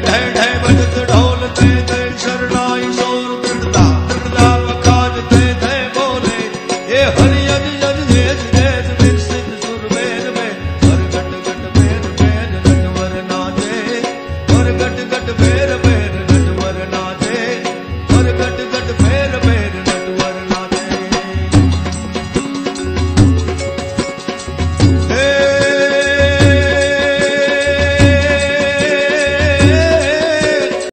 ढह ढह बजत ढोल ते ते शरणाई शोर करता करता वखाज ते ते बोले ये हरि अज अज देश देश विकसित सुरवेद में हर गट गट बेर बेर नटवर नाचे हर गट गट बेर